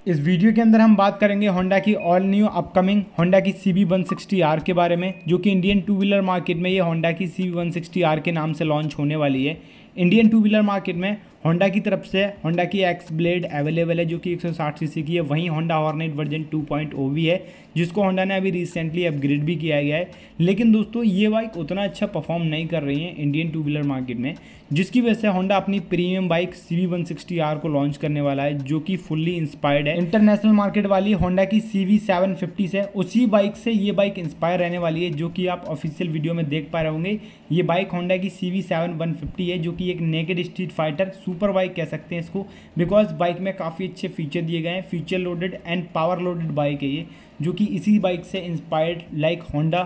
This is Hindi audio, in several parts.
इस वीडियो के अंदर हम बात करेंगे होंडा की ऑल न्यू अपकमिंग होंडा की CB160R के बारे में, जो कि इंडियन टू व्हीलर मार्केट में ये होंडा की CB160R के नाम से लॉन्च होने वाली है। इंडियन टू व्हीलर मार्केट में होंडा की तरफ से होंडा की एक्स ब्लेड अवेलेबल है जो कि 160 सीसी की है। वहीं होंडा हॉर्नेट वर्जन 2.0 भी है जिसको होंडा ने अभी रिसेंटली अपग्रेड भी किया गया है। लेकिन दोस्तों ये बाइक उतना अच्छा परफॉर्म नहीं कर रही है इंडियन टू व्हीलर मार्केट में, जिसकी वजह से होंडा अपनी प्रीमियम बाइक CB160R को लॉन्च करने वाला है, जो कि फुल्ली इंस्पायर्ड है इंटरनेशनल मार्केट वाली होंडा की CB750 से। उसी बाइक से ये बाइक इंस्पायर रहने वाली है, जो कि आप ऑफिशियल वीडियो में देख पा रहे होंगे। ये बाइक होंडा की CB750 है, जो कि एक naked street fighter super bike कह सकते हैं इसको, बिकॉज बाइक में काफ़ी अच्छे फीचर दिए गए हैं। Feature loaded and power loaded bike है ये, जो कि इसी बाइक से इंस्पायर्ड लाइक होंडा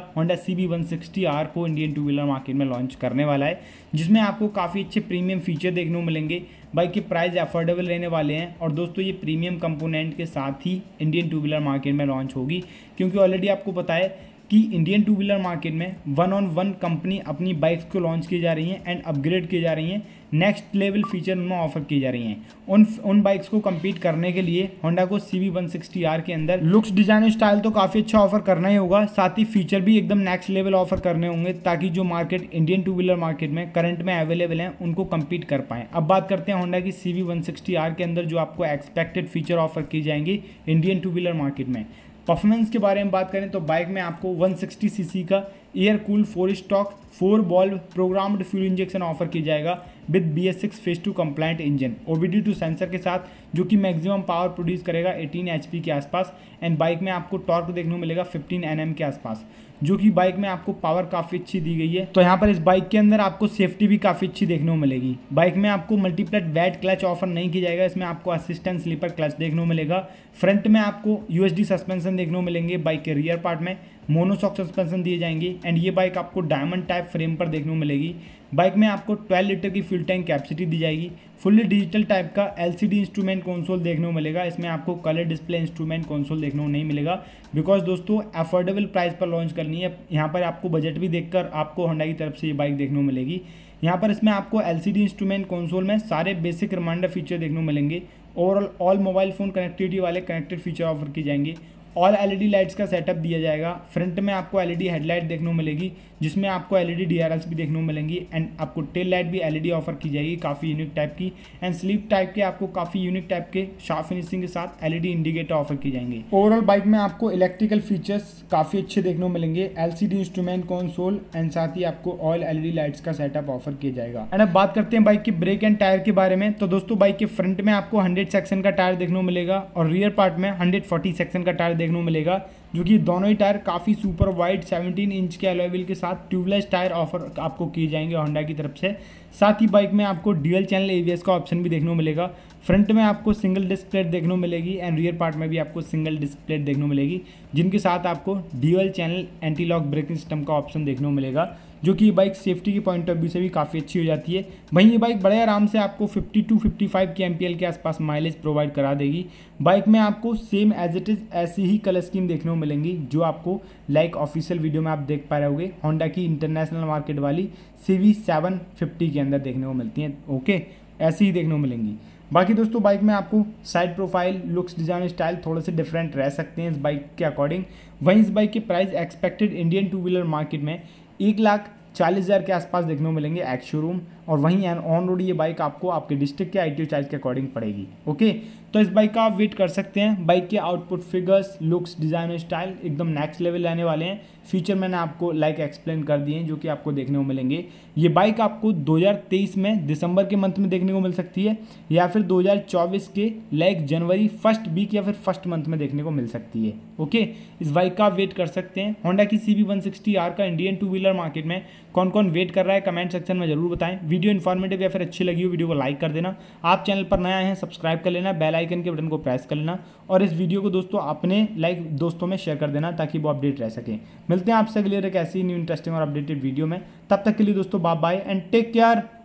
CB160R को इंडियन टू व्हीलर मार्केट में लॉन्च करने वाला है, जिसमें आपको काफ़ी अच्छे प्रीमियम फीचर देखने को मिलेंगे। बाइक के प्राइस अफोर्डेबल रहने वाले हैं और दोस्तों ये प्रीमियम कंपोनेंट के साथ ही इंडियन टू व्हीलर मार्केट में लॉन्च होगी, क्योंकि ऑलरेडी आपको पता है कि इंडियन टू व्हीलर मार्केट में 1-on-1 कंपनी अपनी बाइक्स को लॉन्च की जा रही हैं एंड अपग्रेड की जा रही हैं। नेक्स्ट लेवल फीचर उनमें ऑफर की जा रही हैं। उन बाइक्स को compete करने के लिए होंडा को CB160R के अंदर लुक्स, डिजाइन, स्टाइल तो काफ़ी अच्छा ऑफर करना ही होगा, साथ ही फीचर भी एकदम नेक्स्ट लेवल ऑफर करने होंगे, ताकि जो market Indian two wheeler market में करंट में अवेलेबल हैं उनको compete कर पाएँ। अब बात करते हैं होंडा की CB160R के अंदर जो आपको एक्सपेक्टेड फीचर ऑफर की जाएंगी इंडियन टू व्हीलर मार्केट में। परफॉर्मेंस के बारे में बात करें तो बाइक में आपको 160 सीसी का air cool 4 stroke 4 valve programmed fuel injection offer किया जाएगा with BS6 phase 2 compliant engine OBD2 sensor के साथ, जो कि मैक्सिमम पावर प्रोड्यूस करेगा 18 HP के आसपास। एंड बाइक में आपको टॉर्क देखने को मिलेगा 15 Nm के आसपास, जो कि बाइक में आपको पावर काफ़ी अच्छी दी गई है। तो यहाँ पर इस बाइक के अंदर आपको सेफ्टी भी काफ़ी अच्छी देखने को मिलेगी। बाइक में आपको मल्टीप्लेट वैट क्लच ऑफर नहीं किया जाएगा, इसमें आपको असिस्टेंट स्लीपर क्लच देखने को मिलेगा। फ्रंट में आपको USD सस्पेंशन देखने को मिलेंगे। बाइक के रियर पार्ट में मोनोशॉक सस्पेंशन दिए जाएंगे एंड ये बाइक आपको डायमंड टाइप फ्रेम पर देखने को मिलेगी। बाइक में आपको 12 लीटर की फ्यूल टैंक कैपेसिटी दी जाएगी। फुल्ली डिजिटल टाइप का LCD इंस्ट्रूमेंट कंसोल देखने को मिलेगा। इसमें आपको कलर डिस्प्ले इंस्ट्रूमेंट कंसोल देखने को नहीं मिलेगा, बिकॉज दोस्तों अफोर्डेबल प्राइस पर लॉन्च करनी है। यहाँ पर आपको बजट भी देखकर आपको होंडा की तरफ से ये बाइक देखने को मिलेगी। यहाँ पर इसमें आपको LCD इंस्ट्रूमेंट कंसोल में सारे बेसिक रिमाइंडर फीचर देखने को मिलेंगे। Overall all mobile phone connectivity वाले कनेक्टेड फीचर ऑफर की जाएंगे। ऑल LED लाइट्स का सेटअप दिया जाएगा। फ्रंट में आपको LED हेडलाइट देखने को मिलेगी, जिसमें आपको LED DRLs भी देखने को मिलेंगी एंड आपको टेल लाइट भी LED ऑफर की जाएगी काफ़ी यूनिक टाइप की। एंड स्लीप टाइप के आपको काफ़ी यूनिक टाइप के शार्प फिनिशिंग के साथ LED इंडिकेटर ऑफर की जाएंगे। ओवरऑल बाइक में आपको इलेक्ट्रिकल फीचर्स काफ़ी अच्छे देखने को मिलेंगे, LCD इंस्ट्रूमेंट कंसोल एंड साथ ही आपको ऑल LED लाइट्स का सेटअप ऑफर किया जाएगा। एंड अब बात करते हैं बाइक के ब्रेक एंड टायर के बारे में। तो दोस्तों बाइक के फ्रंट में आपको 100 सेक्शन का टायर देखने को मिलेगा और रियर पार्ट में 140 सेक्शन का टायर देखने को मिलेगा, जो कि दोनों ही टायर काफ़ी सुपर वाइड 17 इंच के अलॉय व्हील के साथ ट्यूबलेस टायर ऑफर आपको किए जाएंगे होंडा की तरफ से। साथ ही बाइक में आपको ड्यूअल चैनल ABS का ऑप्शन भी देखने को मिलेगा। फ्रंट में आपको सिंगल डिस्क प्लेट देखने को मिलेगी एंड रियर पार्ट में भी आपको सिंगल डिस्क प्लेट देखने को मिलेगी, जिनके साथ आपको dual channel anti lock braking system का ऑप्शन देखने को मिलेगा, जो कि बाइक सेफ्टी के पॉइंट ऑफ व्यू से भी काफ़ी अच्छी हो जाती है। वहीं ये बाइक बड़े आराम से आपको 50-55 के MPL के आसपास माइलेज प्रोवाइड करा देगी। बाइक में आपको सेम एज इट इज़ ऐसी ही कलर स्कीम देखने को मिलेंगी, जो आपको लाइक ऑफिशियल वीडियो में आप देख पा रहे होंगे होंडा की इंटरनेशनल मार्केट वाली CB750 के अंदर देखने को मिलती हैं। ओके, ऐसी ही देखने को मिलेंगी। बाकी दोस्तों बाइक में आपको side profile, looks, design, style थोड़े से डिफरेंट रह सकते हैं इस बाइक के अकॉर्डिंग। वहीं इस बाइक की price expected Indian two wheeler market में 1,40,000 के आसपास देखने को मिलेंगे एक्स शोरूम, और वहीं ऑन रोड ये बाइक आपको आपके डिस्ट्रिक्ट के ITO चार्ज के अकॉर्डिंग पड़ेगी। ओके, तो इस बाइक का आप वेट कर सकते हैं। बाइक के output figures, looks, design, style एकदम नेक्स्ट लेवल रहने वाले हैं। फीचर मैंने आपको एक्सप्लेन कर दिए हैं, जो कि आपको देखने को मिलेंगे। ये बाइक आपको 2023 में दिसंबर के मंथ में देखने को मिल सकती है, या फिर 2024 के जनवरी फर्स्ट वीक या फिर फर्स्ट मंथ में देखने को मिल सकती है। ओके, इस बाइक का आप वेट कर सकते हैं। होंडा की CB160R का इंडियन टू व्हीलर मार्केट में कौन कौन वेट कर रहा है कमेंट सेक्शन में जरूर बताएं। वीडियो इन्फॉर्मेटिव या फिर अच्छी लगी हो वीडियो को लाइक कर देना। आप चैनल पर नया हैं सब्सक्राइब कर लेना, बेल आइकन के बटन को प्रेस कर लेना और इस वीडियो को दोस्तों अपने दोस्तों में शेयर कर देना, ताकि वो अपडेट रह सकें। मिलते हैं आपसे अगले एक ऐसी न्यू इंटरेस्टिंग और अपडेटेड वीडियो में। तब तक के लिए दोस्तों bye bye and take care.